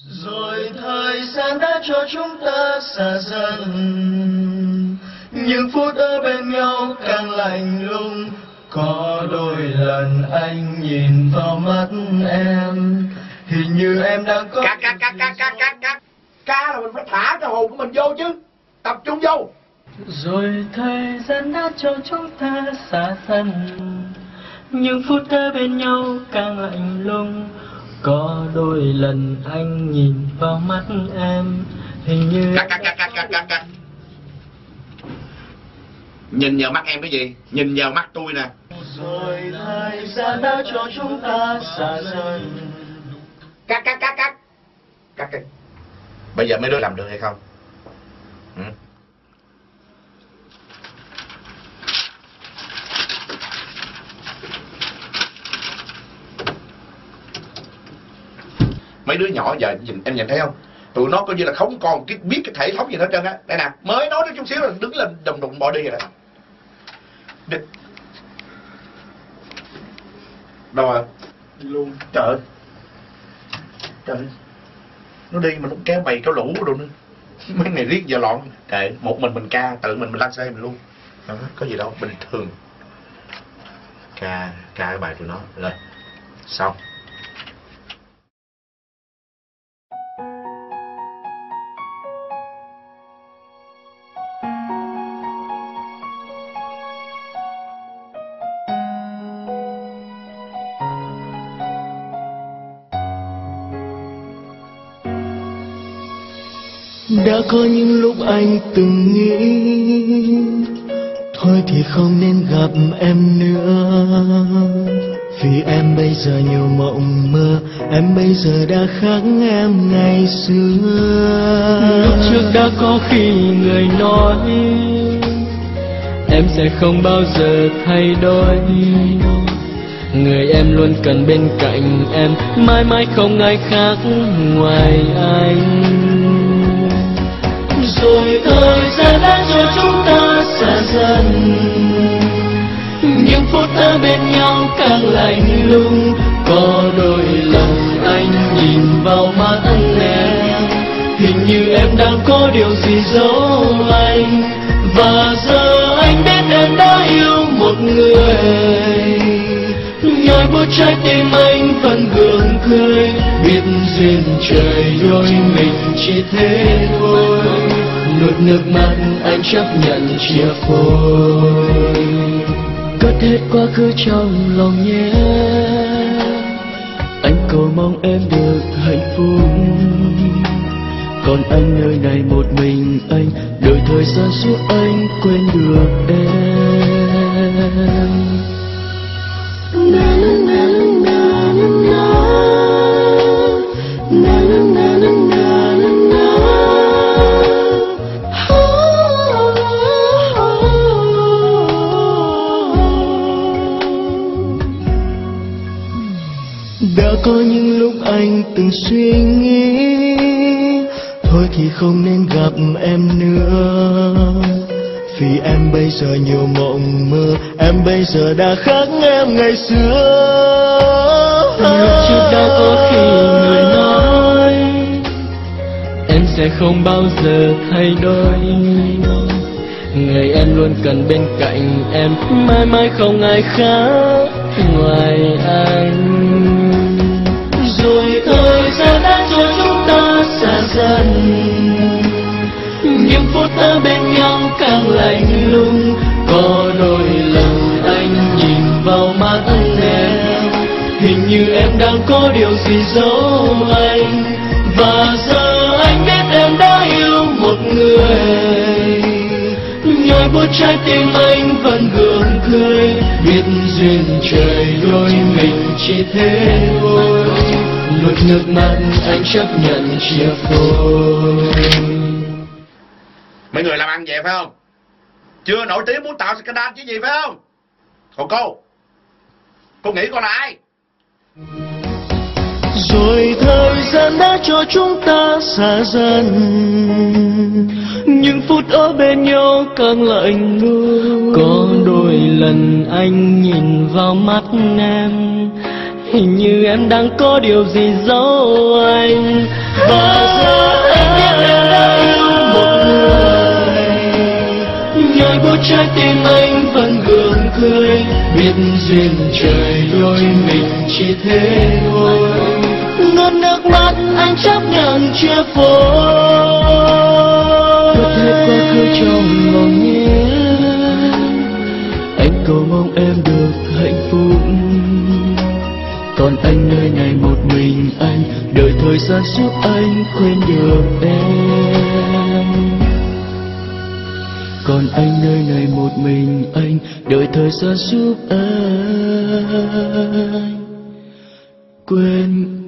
Rồi thời gian đã cho chúng ta xa dần, những phút ở bên nhau càng lạnh lùng. Có đôi lần anh nhìn vào mắt em, hình như em đang có... Ca là mình phải thả cái hồn của mình vô chứ, tập trung vô. Rồi thời gian đã cho chúng ta xa dần, những phút ở bên nhau càng lạnh lùng. Có đôi lần anh nhìn vào mắt em, hình như... Cắt. Nhìn vào mắt em cái gì? Nhìn vào mắt tôi nè. Rồi thời gian đã cho chúng ta xa dần. Cắt. Bây giờ mấy đứa làm được hay không? Mấy đứa nhỏ giờ em nhìn thấy không? Tụi nó coi như là không còn biết cái thể thống gì hết trơn á. Đây nè, mới nói đến chút xíu là đứng lên đùng bò đi rồi đó. Đâu rồi? Luôn. Trời ơi, nó đi mà nó kéo bầy kéo lũ đồ nữa. Mấy ngày riết giờ loạn. Kệ, một mình ca, tự mình lăn xe mình luôn. Có gì đâu, bình thường. Ca cái bài tụi nó lên. Xong. Đã có những lúc anh từng nghĩ thôi thì không nên gặp em nữa, vì em bây giờ nhiều mộng mơ, em bây giờ đã khác em ngày xưa. Lúc trước đã có khi người nói em sẽ không bao giờ thay đổi, người em luôn cần bên cạnh em, mãi mãi không ai khác ngoài anh. Rồi thời gian đã cho chúng ta xa dần, những phút ở bên nhau càng lạnh lùng. Có đôi lần anh nhìn vào mắt em, hình như em đang có điều gì giấu anh. Và giờ anh biết em đã yêu một người, nhói buốt trái tim anh vẫn gượng cười, biết duyên trời đôi mình chỉ thế thôi. Nuốt nước mắt anh chấp nhận chia phôi, cất hết quá khứ trong lòng nhé. Anh cầu mong em được hạnh phúc, còn anh nơi này một mình anh, đợi thời gian giúp anh quên được em. Đã có những lúc anh từng suy nghĩ thôi thì không nên gặp em nữa, vì em bây giờ nhiều mộng mơ, em bây giờ đã khác em ngày xưa. Lúc trước đã có khi người nói em sẽ không bao giờ thay đổi, người em luôn cần bên cạnh em, mãi mãi không ai khác ngoài anh. Rồi thời gian đã cho chúng ta xa dần, những phút ở bên nhau càng lạnh lùng. Có đôi lần anh nhìn vào mắt em, hình như em đang có điều gì giấu anh. Và giờ anh biết em đã yêu một người, nhói buốt trái tim anh vẫn gượng cười, biết duyên trời đôi mình chỉ thế thôi. Nuốt nước mắt anh chấp nhận chia phôi. Mấy người làm ăn vậy phải không? Chưa nổi tiếng muốn tạo scandal chứ gì phải không? Còn cô nghĩ con là ai? Rồi thời gian đã cho chúng ta xa dần, những phút ở bên nhau càng lạnh lùng. Có đôi lần anh nhìn vào mắt em, hình như em đang có điều gì giấu anh. Và giờ anh biết em đã yêu một người, nhòi bút trái tim anh vẫn gượng cười, biết duyên trời đôi mình chỉ thế thôi. Ngân nước mắt anh chấp nhận chia phối, vượt hết quá khứ trong lòng nhé. Anh cầu mong em được hạnh phúc, còn anh nơi này một mình anh, đợi thời gian giúp anh quên được em. Còn anh nơi này một mình anh, đợi thời gian giúp anh quên